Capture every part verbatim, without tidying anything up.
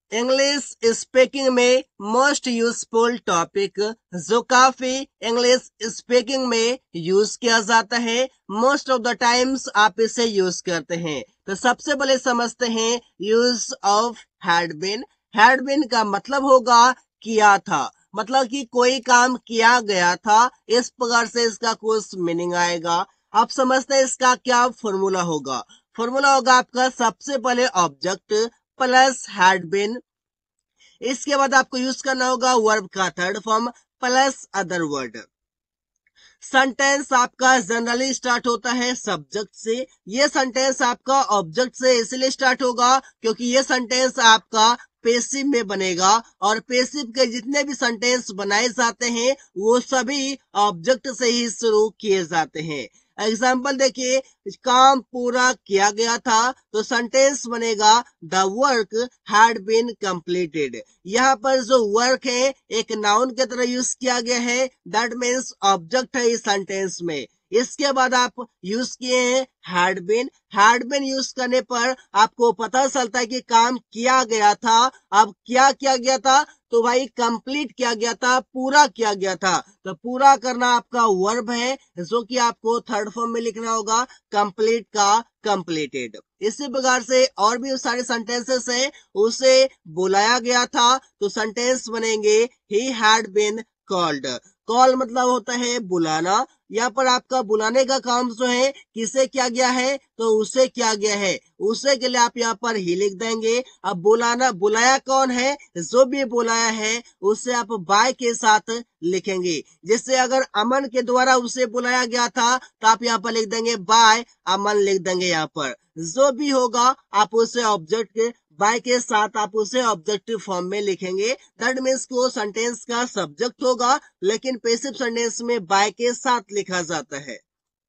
English speaking में most useful topic जो काफी इंग्लिश स्पीकिंग में यूज किया जाता है, मोस्ट ऑफ द टाइम्स आप इसे यूज करते हैं। तो सबसे पहले समझते हैं use of had been. Had been का मतलब होगा किया था, मतलब कि कोई काम किया गया था, इस प्रकार से इसका कुछ मीनिंग आएगा। आप समझते हैं इसका क्या फॉर्मूला होगा। फॉर्मूला होगा आपका सबसे पहले ऑब्जेक्ट प्लस हैड बीन, इसके बाद आपको यूज करना होगा वर्ब का third form plus other word. Sentence आपका जनरली स्टार्ट होता है सब्जेक्ट से। ये सेंटेंस आपका ऑब्जेक्ट से इसलिए स्टार्ट होगा क्योंकि ये सेंटेंस आपका पेसिव में बनेगा, और पेसिव के जितने भी सेंटेंस बनाए जाते हैं वो सभी ऑब्जेक्ट से ही शुरू किए जाते हैं। एग्जाम्पल देखिए, काम पूरा किया गया था तो सेंटेंस बनेगा the work had been completed. यहाँ पर जो वर्क है एक नाउन की तरह यूज किया गया है, दैट मीन्स ऑब्जेक्ट है इस सेंटेंस में। इसके बाद आप यूज किए हैं had been. Had been use करने पर आपको पता चलता है कि काम किया गया था। अब क्या किया गया था, तो भाई कंप्लीट किया गया था, पूरा किया गया था। तो पूरा करना आपका वर्ब है जो कि आपको थर्ड फॉर्म में लिखना होगा कंप्लीट का कंप्लीटेड। इसी प्रकार से और भी सारे सेंटेंसेस हैं, उसे बुलाया गया था तो सेंटेंस बनेंगे he had been called. Call मतलब होता है बुलाना। यहाँ पर आपका बुलाने का काम जो है किसे किया गया है, तो उसे किया गया है, उसे के लिए आप यहाँ पर ही लिख देंगे। अब बुलाना, बुलाया कौन है, जो भी बुलाया है उसे आप बाय के साथ लिखेंगे। जिससे अगर अमन के द्वारा उसे बुलाया गया था तो आप यहाँ पर लिख देंगे बाय अमन, लिख देंगे। यहाँ पर जो भी होगा आप उसे ऑब्जेक्ट के बाय के साथ आप उसे ऑब्जेक्टिव फॉर्म में लिखेंगे। दैट मीन्स को सेंटेंस का सब्जेक्ट होगा, लेकिन पैसिव सेंटेंस में बाय के साथ लिखा जाता है।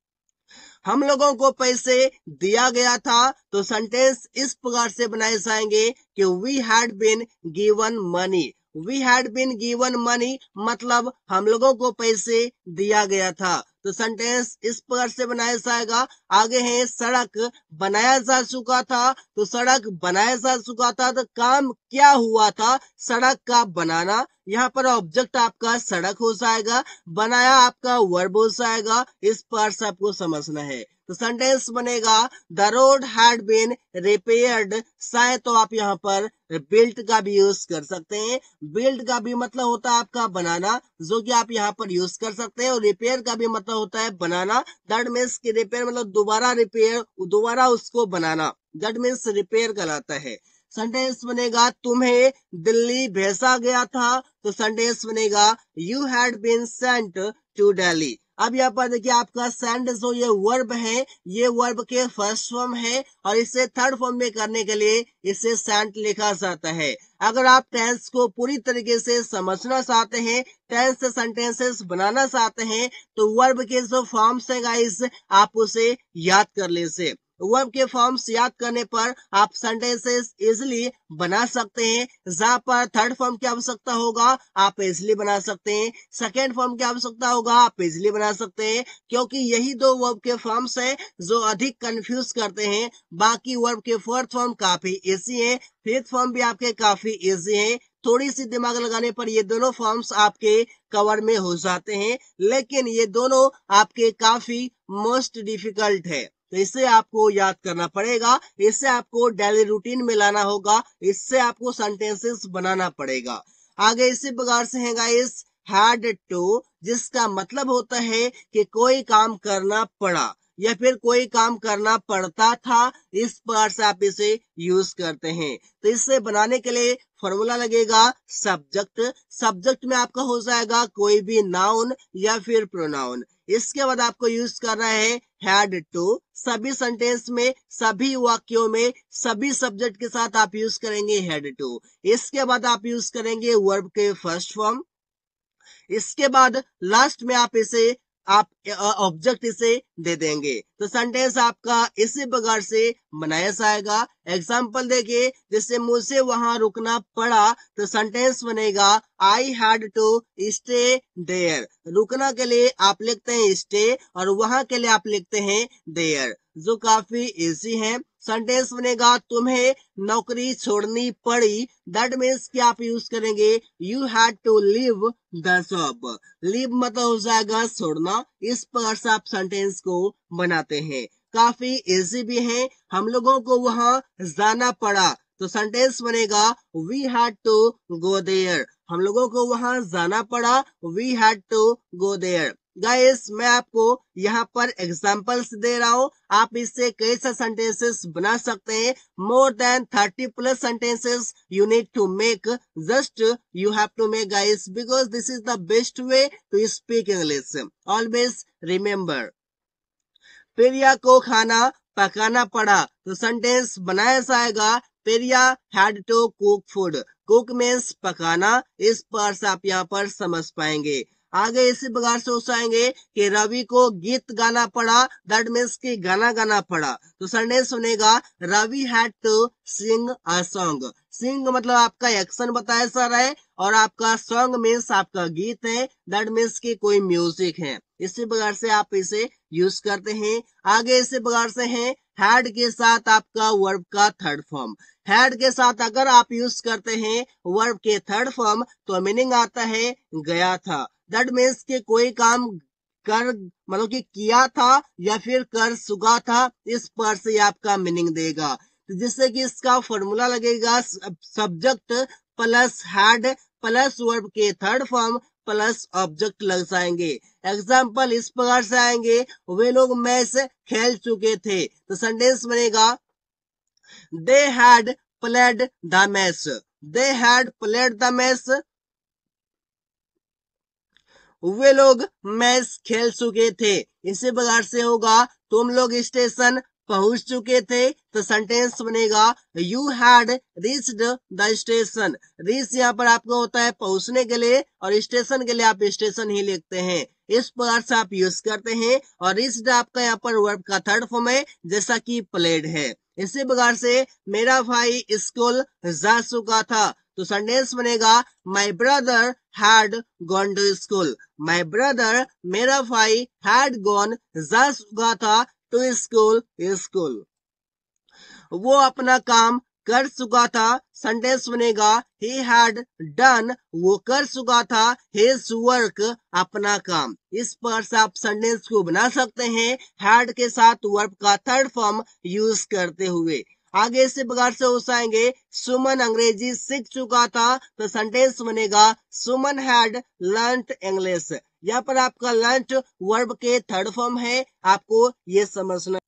हम लोगों को पैसे दिया गया था तो सेंटेंस इस प्रकार से बनाए जाएंगे कि we had been given money. We had been given money मतलब हम लोगों को पैसे दिया गया था। तो सेंटेंस इस प्रकार से बनाया जाएगा। आगे है सड़क बनाया जा चुका था, तो सड़क बनाया जा चुका था तो काम क्या हुआ था, सड़क का बनाना। यहाँ पर ऑब्जेक्ट आपका सड़क हो जाएगा, बनाया आपका वर्ब हो जाएगा। इस प्रकार से आपको समझना है। तो सेंटेंस बनेगा the road had been repaired. शायद तो आप यहाँ पर बिल्ट का भी यूज कर सकते हैं। बिल्ट का भी मतलब होता है आपका बनाना, जो कि आप यहाँ पर यूज कर सकते हैं। और रिपेयर का भी मतलब होता है बनाना। दैट मीन्स कि रिपेयर मतलब दोबारा रिपेयर, दोबारा उसको बनाना, दैट मीन्स रिपेयर कहलाता है। सेंटेंस बनेगा तुम्हें दिल्ली भेजा गया था, तो सेंटेंस बनेगा you had been sent to Delhi. अब यहाँ पर देखिए आपका सेंड जो ये वर्ब है, ये वर्ब के फर्स्ट फॉर्म है, और इसे थर्ड फॉर्म में करने के लिए इसे सेंट लिखा जाता है। अगर आप टेंस को पूरी तरीके से समझना चाहते हैं, टेंस से सेंटेंसेस बनाना चाहते हैं, तो वर्ब के जो फॉर्म्स है गाइस आप उसे याद कर लीजिए। वर्ब के फॉर्म्स याद करने पर आप सेंटेंसेस इजिली बना सकते हैं। जहां पर थर्ड फॉर्म की आवश्यकता होगा आप इजिली बना सकते हैं, सेकेंड फॉर्म की आवश्यकता होगा आप इजिली बना सकते हैं, क्योंकि यही दो वर्ब के फॉर्म्स हैं जो अधिक कंफ्यूज करते हैं। बाकी वर्ब के फोर्थ फॉर्म काफी इजी है, फिफ्थ फॉर्म भी आपके काफी इजी है। थोड़ी सी दिमाग लगाने पर ये दोनों फॉर्म्स आपके कवर में हो जाते हैं, लेकिन ये दोनों आपके काफी मोस्ट डिफिकल्ट है। तो इसे आपको याद करना पड़ेगा, इससे आपको डेली रूटीन में लाना होगा, इससे आपको सेंटेंसेस बनाना पड़ेगा। आगे इसी प्रकार से है गाइस हैड टू, जिसका मतलब होता है कि कोई काम करना पड़ा या फिर कोई काम करना पड़ता था। इस प्रकार से आप इसे यूज करते हैं। तो इसे बनाने के लिए फॉर्मूला लगेगा सब्जेक्ट। सब्जेक्ट में आपका हो जाएगा कोई भी नाउन या फिर प्रोनाउन। इसके बाद आपको यूज करना है हैड टू। सभी सेंटेंस में, सभी वाक्यों में, सभी सब्जेक्ट के साथ आप यूज करेंगे हैड टू। इसके बाद आप यूज करेंगे वर्ब के फर्स्ट फॉर्म। इसके बाद लास्ट में आप इसे आप ऑब्जेक्ट इसे दे देंगे। तो सेंटेंस आपका इसी प्रकार से बनाया जाएगा। एग्जाम्पल देखिए, जैसे मुझे वहां रुकना पड़ा, तो सेंटेंस बनेगा I had to stay there. रुकना के लिए आप लिखते हैं स्टे और वहां के लिए आप लिखते हैं देयर, जो काफी इजी है। सेंटेंस बनेगा तुम्हें नौकरी छोड़नी पड़ी। दैट मीन्स कि आप यूज करेंगे you had to leave the job. Leave मतलब हो जाएगा छोड़ना। इस प्रकार से आप सेंटेंस को बनाते हैं। काफी इजी भी है। हम लोगों को वहां जाना पड़ा तो सेंटेंस बनेगा we had to go there. हम लोगों को वहां जाना पड़ा, we had to go there. Guys, मैं आपको यहाँ पर एग्जांपल्स दे रहा हूँ। आप इससे कई सारे सेंटेंसेस बना सकते हैं। More than thirty plus sentences you need to make. Just you have to make guys, because this is the best way to speak English. Always remember. Priya को खाना पकाना पड़ा तो सेंटेंस बनाया जाएगा Priya had to cook food. Cook means पकाना। इस पर से आप यहाँ पर समझ पाएंगे। आगे इसी प्रकार से सोचेंगे कि रवि को गीत गाना पड़ा। दैट मीन्स कि गाना गाना पड़ा तो सेंटेंस सुनेगा Ravi had to sing a song. Sing मतलब आपका एक्शन बताया जा रहा है और आपका सॉन्ग मीन्स आपका गीत है। दैट मीन्स कि कोई म्यूजिक है। इसी प्रकार से आप इसे यूज करते हैं। आगे इसी प्रकार से है हैड के साथ आपका वर्ब का थर्ड फॉर्म। हैड के साथ अगर आप यूज करते हैं वर्ब के थर्ड फॉर्म तो मीनिंग आता है गया था। दैट मीन्स कि कोई काम कर मतलब कि किया था या फिर कर चुका था। इस पर से आपका मीनिंग देगा। तो जिससे कि इसका फॉर्मूला लगेगा subject plus had plus verb के थर्ड फॉर्म प्लस ऑब्जेक्ट लग जाएंगे। एग्जाम्पल इस प्रकार से आएंगे वे लोग मैच खेल चुके थे तो सेंटेंस बनेगा they had played the match. They had played the match. वे लोग मैच खेल चुके थे। इसी प्रकार से होगा तुम लोग स्टेशन पहुंच चुके थे तो सेंटेंस बनेगा you had reached the station. Reach यहाँ पर आपका होता है पहुंचने के लिए और स्टेशन के लिए आप स्टेशन ही लिखते हैं। इस प्रकार से आप यूज करते हैं। और रीच्ड आपका यहाँ पर वर्ब का थर्ड फॉर्म है जैसा कि प्लेड है। इसी प्रकार से मेरा भाई स्कूल जा चुका था तो सेंटेंस बनेगा my brother had gone to school. My brother मेरा भाई हैड गॉन जा चुका था टू स्कूल स्कूल। वो अपना काम कर चुका था। सेंटेंस बनेगा he had done। वो कर चुका था his work अपना काम। इस पर से आप सेंटेंस को बना सकते हैं had के साथ वर्ब का थर्ड फॉर्म यूज करते हुए। आगे इसी प्रकार से हो जाएंगे सुमन अंग्रेजी सीख चुका था तो सेंटेंस बनेगा सुमन हैड लर्न्ड इंग्लिश। यहाँ पर आपका लर्न्ड वर्ब के थर्ड फॉर्म है। आपको ये समझना।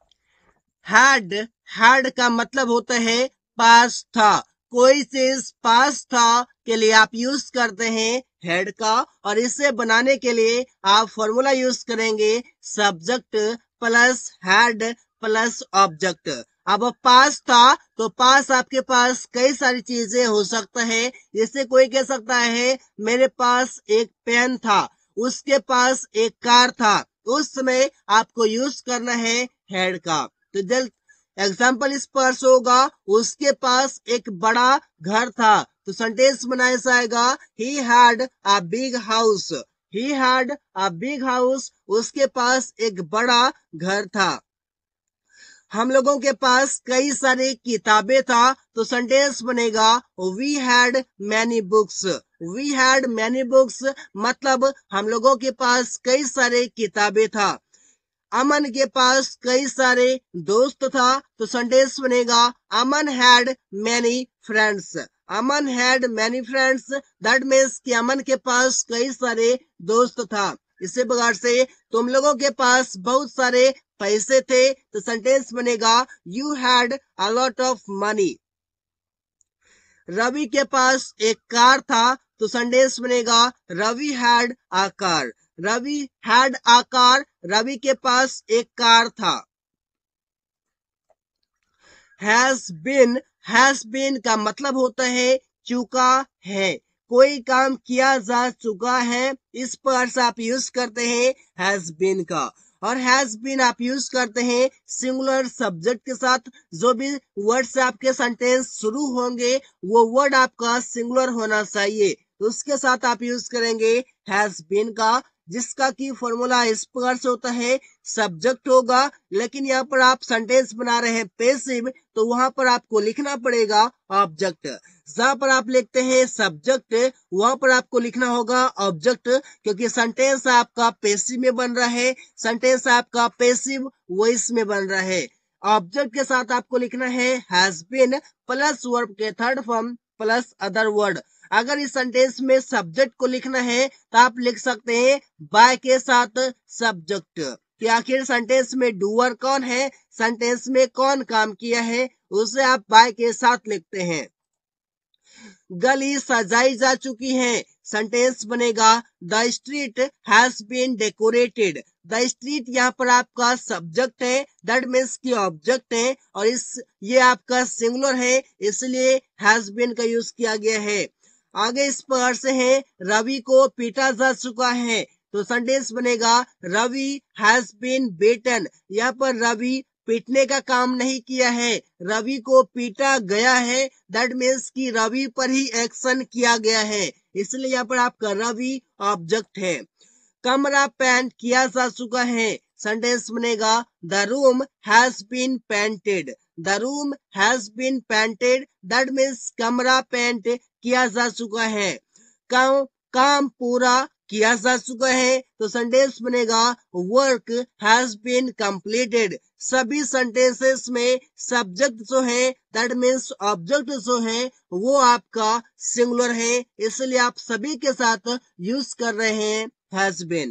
हैड हैड का मतलब होता है पास था। कोई चीज पास था के लिए आप यूज करते हैं हैड का और इसे बनाने के लिए आप फॉर्मूला यूज करेंगे subject plus had plus object. अब पास था तो पास आपके पास कई सारी चीजें हो सकता है। जैसे कोई कह सकता है मेरे पास एक पेन था, उसके पास एक कार था। उस समय आपको यूज करना है हैड का। तो जल्द एग्जाम्पल इस पर होगा उसके पास एक बड़ा घर था तो सेंटेंस बनाया जाएगा he had a big house. He had a big house. उसके पास एक बड़ा घर था। हम लोगों के पास कई सारी किताबें था तो सेंटेंस बनेगा we had many books. We had many books मतलब हम लोगों के पास कई सारे किताबें था। अमन के पास कई सारे दोस्त था तो सेंटेंस बनेगा Aman had many friends. Aman had many friends. That means कि अमन के पास कई सारे दोस्त था। इसी प्रकार से तुम लोगों के पास बहुत सारे पैसे थे तो सेंटेंस बनेगा you had a lot of money. Ravi के पास एक कार था तो सेंटेंस बनेगा Ravi had a car. Ravi had a car. Ravi के पास एक कार था। हैज बीन हैज बीन का मतलब होता है चुका है। कोई काम किया जा चुका है। इस पर से आप यूज करते हैं हैज बीन का। और हैज बीन आप यूज करते हैं सिंगुलर सब्जेक्ट के साथ। जो भी वर्ड से आपके सेंटेंस शुरू होंगे वो वर्ड आपका सिंगुलर होना चाहिए तो उसके साथ आप यूज करेंगे हैज बीन का। जिसका की फॉर्मूला इस प्रकार से होता है, सब्जेक्ट होगा, लेकिन यहाँ पर आप सेंटेंस बना रहे हैं पैसिव, तो वहां पर आपको लिखना पड़ेगा ऑब्जेक्ट। जहां पर आप लिखते हैं सब्जेक्ट, वहां पर आपको लिखना होगा ऑब्जेक्ट, क्योंकि सेंटेंस आपका पैसिव में बन रहा है, सेंटेंस आपका पैसिव वॉइस में बन रहा है। ऑब्जेक्ट के साथ आपको लिखना है हैज बीन प्लस वर्ब के third form plus other word. अगर इस सेंटेंस में सब्जेक्ट को लिखना है तो आप लिख सकते हैं बाय के साथ सब्जेक्ट, कि आखिर सेंटेंस में डूअर कौन है, सेंटेंस में कौन काम किया है, उसे आप बाय के साथ लिखते हैं। गली सजाई जा चुकी है, सेंटेंस बनेगा the street has been decorated. The street यहाँ पर आपका सब्जेक्ट है, दैट मीन्स की ऑब्जेक्ट है, और इस ये आपका सिंगुलर है, इसलिए हैज बीन का यूज किया गया है। आगे इस प्रकार से है रवि को पीटा जा चुका है, तो सेंटेंस बनेगा रवि हैज बीन बीटन। यहाँ पर रवि पीटने का काम नहीं किया है, रवि को पीटा गया है, दैट मीन्स कि रवि पर ही एक्शन किया गया है, इसलिए यहाँ पर आपका रवि ऑब्जेक्ट है। कमरा पेंट किया जा चुका है, सेंटेंस बनेगा the room has been painted. The room has been painted, that means कमरा पेंट किया जा चुका है। काम काम पूरा किया जा चुका है, तो सेंटेंस बनेगा वर्क हैज बीन कंप्लीटेड। सभी सेंटेंसेस में सब्जेक्ट जो है, दैट मीन्स ऑब्जेक्ट जो है, वो आपका सिंगुलर है, इसलिए आप सभी के साथ यूज कर रहे हैं हैज बीन।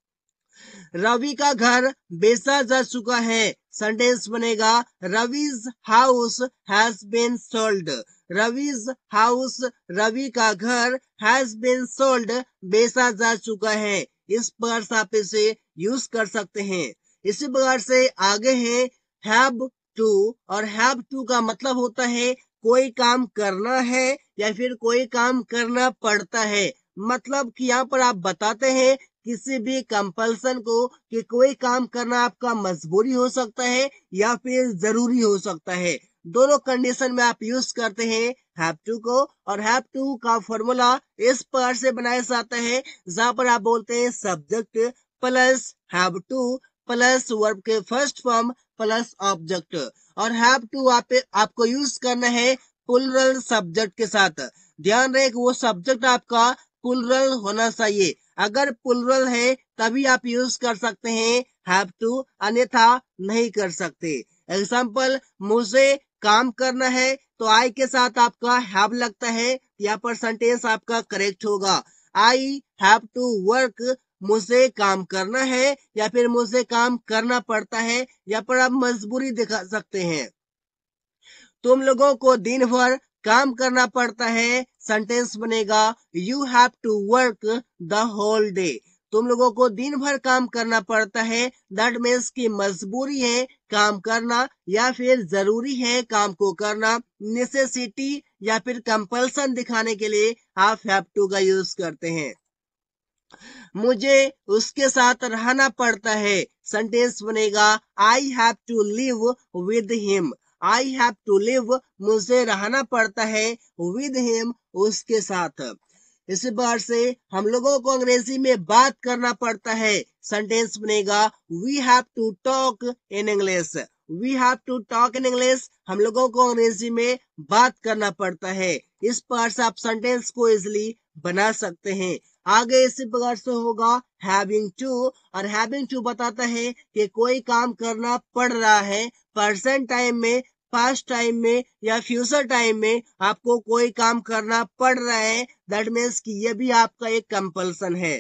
रवि का घर बेचा जा चुका है, सेंटेंस बनेगा Ravi's house has been sold. Ravi's house, Ravi का घर हैज बीन सोल्ड, बेचा जा चुका है। इस प्रकार से आप इसे यूज कर सकते हैं। इसी प्रकार से आगे है हैव टू, और हैव टू का मतलब होता है कोई काम करना है या फिर कोई काम करना पड़ता है। मतलब कि यहाँ पर आप बताते हैं किसी भी कंपल्सन को कि कोई काम करना आपका मजबूरी हो सकता है या फिर जरूरी हो सकता है। दोनों कंडीशन में आप यूज करते हैं हैव टू को, और हैव टू का फॉर्मूला इस प्रकार से बनाया जाता है, जहां पर आप बोलते हैं subject plus have to plus verb के फर्स्ट फॉर्म प्लस ऑब्जेक्ट। और हैव टू आप, आपको यूज करना है प्लूरल सब्जेक्ट के साथ। ध्यान रहे वो सब्जेक्ट आपका प्लूरल होना चाहिए, अगर प्लूरल है तभी आप यूज कर सकते हैं हैव टू, अन्यथा नहीं कर सकते। एग्जाम्पल, मुझे काम करना है, तो आई के साथ आपका हैव लगता है, यहाँ पर सेंटेंस आपका करेक्ट होगा। आई हैव टू वर्क, मुझे काम करना है या फिर मुझे काम करना पड़ता है, यहाँ पर आप मजबूरी दिखा सकते हैं। तुम लोगों को दिन भर काम करना पड़ता है, सेंटेंस बनेगा you have to work the whole day. तुम लोगों को दिन भर काम करना पड़ता है, दैट मीन्स की मजबूरी है काम करना या फिर जरूरी है काम को करना। नेसेसिटी या फिर कंपल्सन दिखाने के लिए आप हैव टू का यूज करते हैं। मुझे उसके साथ रहना पड़ता है, सेंटेंस बनेगा I have to live with him. I have to live, मुझे रहना पड़ता है, विद हिम, उसके साथ। इसी बार से हम लोगों को अंग्रेजी में बात करना पड़ता है, सेंटेंस बनेगा we have to talk in English. We have to talk in English, हम लोगों को अंग्रेजी में बात करना पड़ता है। इस प्रकार से आप सेंटेंस को इजिली बना सकते हैं। आगे इसी प्रकार से होगा हैविंग टू, और हैविंग टू बताता है कि कोई काम करना पड़ रहा है, प्रेजेंट टाइम में, पास्ट टाइम में या फ्यूचर टाइम में आपको कोई काम करना पड़ रहा है, दैट मीन्स कि ये भी आपका एक कंपल्सन है।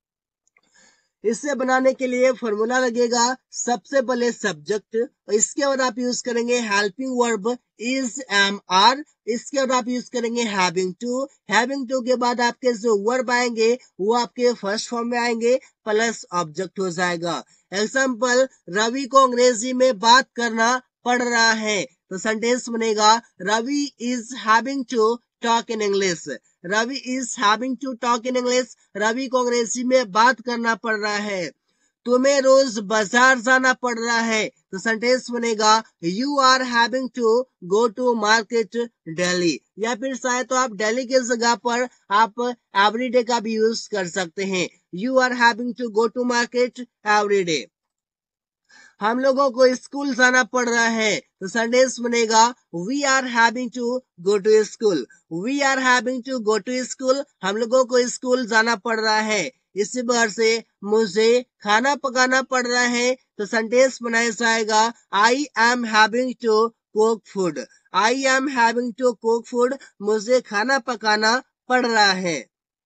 इसे बनाने के लिए फॉर्मूला लगेगा सबसे पहले सब्जेक्ट, इसके बाद आप यूज करेंगे helping verb is am are, इसके बाद आप यूज करेंगे हैविंग टू। हैविंग टू के बाद आपके जो वर्ब आएंगे वो आपके फर्स्ट फॉर्म में आएंगे, प्लस ऑब्जेक्ट हो जाएगा। एग्जाम्पल, रवि को अंग्रेजी में बात करना पड़ रहा है, तो सेंटेंस बनेगा Ravi is having to talk in English. Ravi is having to talk in English, Ravi को अंग्रेजी में बात करना पड़ रहा है। तुम्हें रोज बाजार जाना पड़ रहा है, तो सेंटेंस बनेगा you are having to go to market daily. या फिर शायद तो आप डेली के जगह पर आप एवरीडे का भी यूज कर सकते हैं। You are having to go to market every day. हम लोगों को स्कूल जाना पड़ रहा है तो सेंटेंस बनेगा we are having to go to school. We are having to go to school, हम लोगों को स्कूल जाना पड़ रहा है। इसी प्रकार से मुझे खाना पकाना पड़ रहा है तो सेंटेंस बनाया जाएगा I am having to cook food. I am having to cook food, मुझे खाना पकाना पड़ रहा है।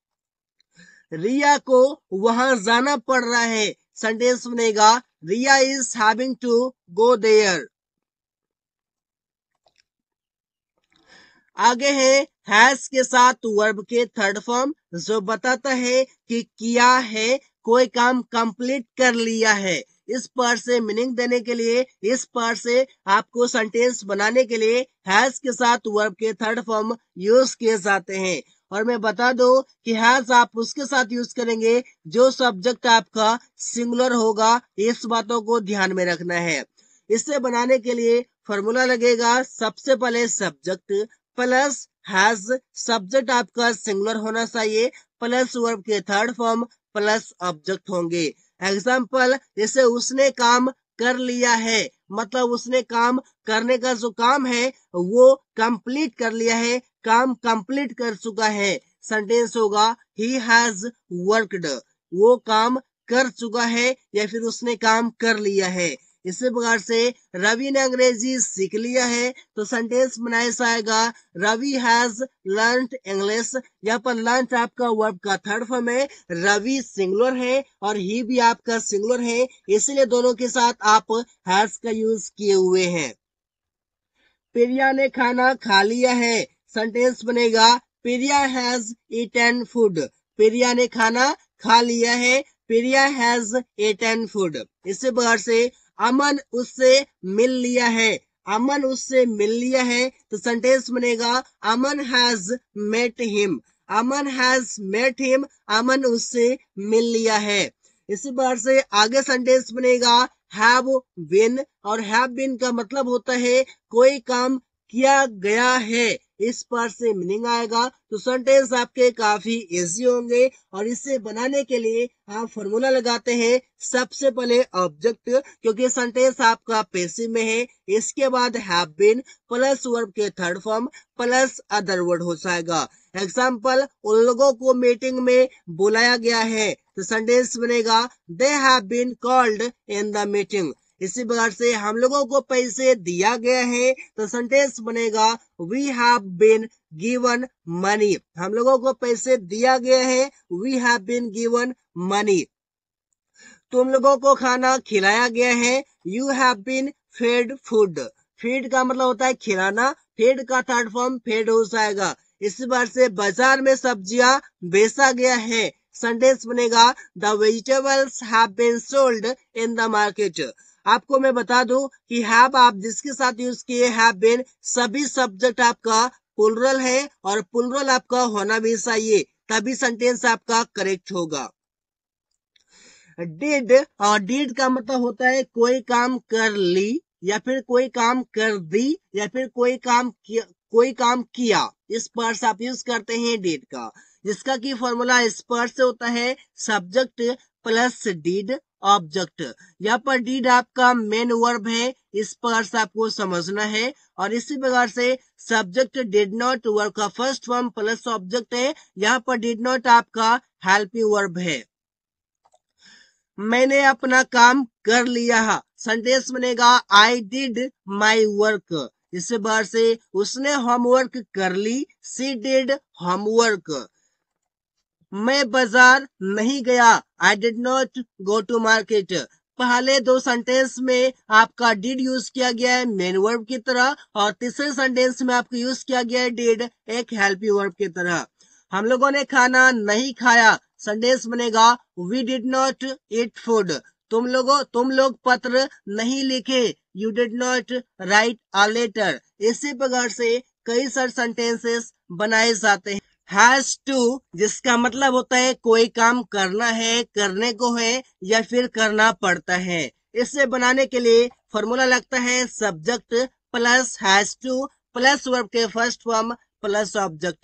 रिया को वहां जाना पड़ रहा है, सेंटेंस बनेगा Riya is having to go there. आगे है हैज के साथ वर्ब के थर्ड फॉर्म, जो बताता है कि किया है, कोई काम कंप्लीट कर लिया है। इस पार्ट से मीनिंग देने के लिए, इस पार्ट से आपको सेंटेंस बनाने के लिए हैज के साथ वर्ब के थर्ड फॉर्म यूज किए जाते हैं। और मैं बता दो कि हैज आप उसके साथ यूज करेंगे जो सब्जेक्ट आपका सिंगुलर होगा। इस बातों को ध्यान में रखना है। इसे बनाने के लिए फॉर्मूला लगेगा, सबसे पहले सब्जेक्ट प्लस हैज, सब्जेक्ट आपका सिंगुलर होना चाहिए, प्लस वर्ब के थर्ड फॉर्म प्लस ऑब्जेक्ट होंगे। एग्जाम्पल, जैसे उसने काम कर लिया है, मतलब उसने काम करने का जो काम है वो कंप्लीट कर लिया है, काम कंप्लीट कर चुका है। सेंटेंस होगा ही हैज वर्कड, वो काम कर चुका है या फिर उसने काम कर लिया है। इसी प्रकार से रवि ने अंग्रेजी सीख लिया है तो सेंटेंस बनाया जाएगा रवि हैज लर्नड इंग्लिश। यहाँ पर लर्न आपका वर्ब का थर्ड फॉर्म है, रवि सिंगुलर है और ही भी आपका सिंगुलर है, इसलिए दोनों के साथ आप हैज का यूज किए हुए हैं। प्रिया ने खाना खा लिया है, सेंटेंस बनेगा Priya has eaten food. Priya ने खाना खा लिया है, प्रिया हैज ईटन फूड। इसी प्रकार से अमन उससे मिल लिया है, अमन उससे मिल लिया है तो सेंटेंस बनेगा Aman has met him. Aman has met him, Aman उससे मिल लिया है। इसी प्रकार से आगे सेंटेंस बनेगा हैव बीन, और हैव बीन का मतलब होता है कोई काम किया गया है। इस पर से मीनिंग आएगा तो सेंटेंस आपके काफी इजी होंगे। और इसे बनाने के लिए आप फॉर्मूला लगाते हैं, सबसे पहले ऑब्जेक्ट, क्योंकि सेंटेंस आपका पैसिव में है, इसके बाद हैव बीन प्लस वर्ब के third form plus other word हो जाएगा। एग्जाम्पल, उन लोगों को मीटिंग में बुलाया गया है तो सेंटेंस बनेगा they have been called in the meeting. इसी प्रकार से हम लोगों को पैसे दिया गया है तो सेंटेंस बनेगा we have been given money. हम लोगों को पैसे दिया गया है, we have been given money. तुम लोगों को खाना खिलाया गया है, you have been fed food. Feed का मतलब होता है खिलाना, फेड का थर्ड फॉर्म फेड हो जाएगा। इस बार से बाजार में सब्जियां बेचा गया है, सेंटेंस बनेगा the vegetables have been sold in the market. आपको मैं बता दूं कि हैव आप जिसके साथ यूज किए हैव बीन, सभी सब्जेक्ट आपका प्लुरल है और प्लुरल आपका होना भी चाहिए, तभी सेंटेंस आपका करेक्ट होगा। डिड, और डिड का मतलब होता है कोई काम कर ली या फिर कोई काम कर दी या फिर कोई काम किया, कोई काम किया। इस पर से आप यूज करते हैं डिड का, जिसका की फॉर्मूला इस पर से होता है सब्जेक्ट प्लस डिड ऑब्जेक्ट। यहाँ पर डिड आपका मेन वर्ब है, इस पर से आपको समझना है। और इसी प्रकार से सब्जेक्ट डिड नॉट वर्ब का फर्स्ट फॉर्म प्लस ऑब्जेक्ट है, यहाँ पर डिड नॉट आपका हेल्पिंग वर्ब है। मैंने अपना काम कर लिया है, सेंटेंस बनेगा आई डिड माई वर्क। इस बार से उसने होमवर्क कर ली, सी डिड होमवर्क। मैं बाजार नहीं गया, I did not go to market. पहले दो सेंटेंस में आपका डिड यूज किया गया है मेन वर्ब की तरह, और तीसरे सेंटेंस में आपको यूज किया गया है डिड एक हेल्पिंग वर्ब की तरह। हम लोगों ने खाना नहीं खाया, सेंटेंस बनेगा we did not eat food. तुम लोगों तुम लोग पत्र नहीं लिखे, you did not write a letter. इसी प्रकार से कई सारे सेंटेंसेस बनाए जाते हैं। हैज टू, जिसका मतलब होता है कोई काम करना है, करने को है या फिर करना पड़ता है। इसे बनाने के लिए फॉर्मूला लगता है subject plus has to plus verb के first form plus object.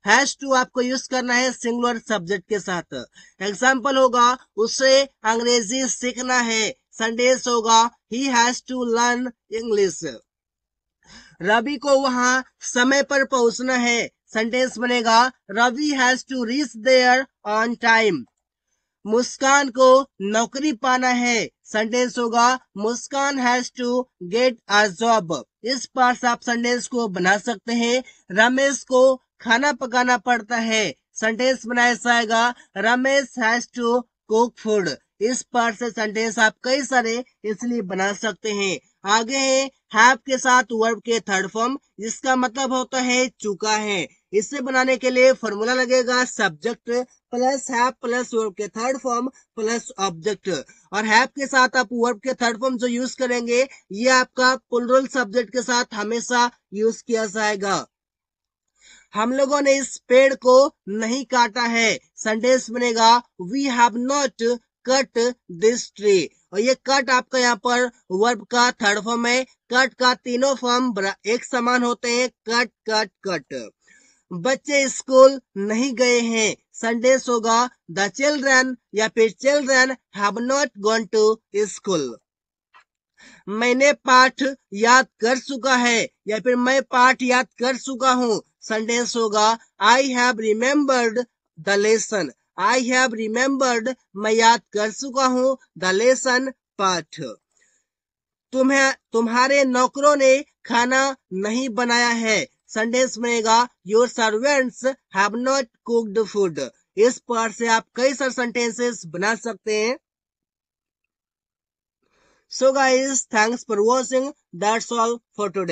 Has to आपको यूज करना है सिंगुलर सब्जेक्ट के साथ। एग्जाम्पल होगा उसे अंग्रेजी सीखना है, सेंटेंस होगा he has to learn English. Ravi को वहां समय पर पहुंचना है, सेंटेंस बनेगा Ravi has to reach there on time. Muskan को नौकरी पाना है, सेंटेंस होगा Muskan has to get a job. इस पार्ट से आप सेंटेंस को बना सकते हैं। रमेश को खाना पकाना पड़ता है, सेंटेंस बनाया जाएगा Ramesh has to cook food. इस पार्ट से सेंटेंस आप कई सारे इसलिए बना सकते हैं। आगे है हैव के साथ वर्ब के थर्ड फॉर्म, जिसका मतलब होता है चुका है। इसे बनाने के लिए फॉर्मूला लगेगा subject plus have plus verb के थर्ड फॉर्म प्लस ऑब्जेक्ट। और हैव के साथ आप वर्ब के थर्ड फॉर्म जो यूज करेंगे ये आपका प्लूरल सब्जेक्ट के साथ हमेशा यूज किया जाएगा। हम लोगों ने इस पेड़ को नहीं काटा है, सेंटेंस बनेगा we have not cut this tree. और ये कट आपका यहाँ पर वर्ब का थर्ड फॉर्म है। कट का तीनों फॉर्म एक समान होते हैं, कट कट कट। बच्चे स्कूल नहीं गए हैं, सेंटेंस होगा द चिल्ड्रन या फिर children have not gone to school. मैंने पाठ याद कर चुका है या फिर मैं पाठ याद कर चुका हूं, सेंटेंस होगा I have remembered the lesson. I have remembered मैं याद कर चुका हूं द लेसन पाठ। तुम्हें तुम्हारे नौकरों ने खाना नहीं बनाया है, सेंटेंस बनेगा your servants have not cooked food. इस पार्ट से आप कई सारे सेंटेंसेस बना सकते हैं। So guys, thanks for watching. That's all for today.